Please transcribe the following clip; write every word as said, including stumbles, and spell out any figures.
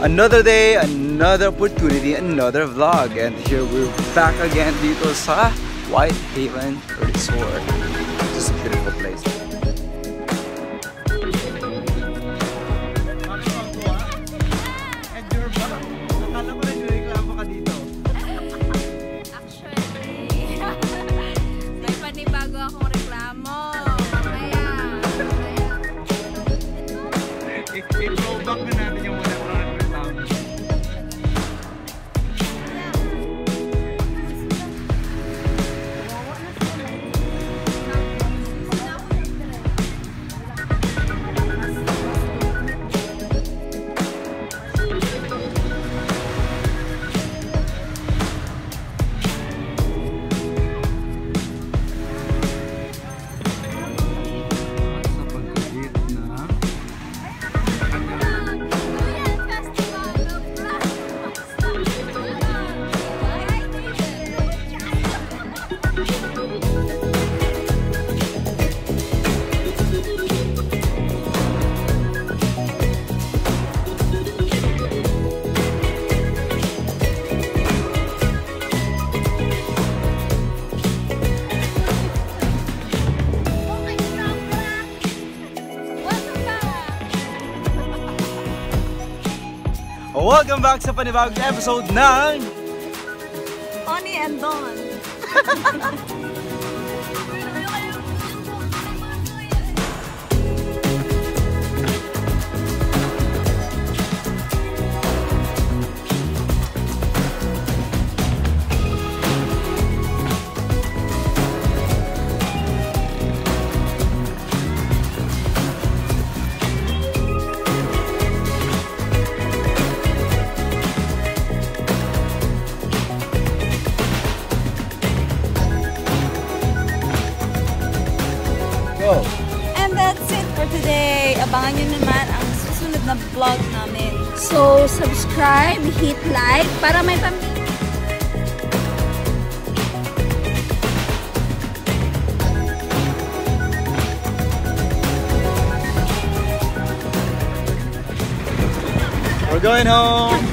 Another day, another opportunity, another vlog. And here we're back again dito sa Whitehaven Resort. Just a beautiful place. Welcome back sa panibagong episode ng Oni and Don. And that's it for today. Abangan nyo naman ang susunod na vlog namin. So, subscribe, hit like para may pamilya. We're going home.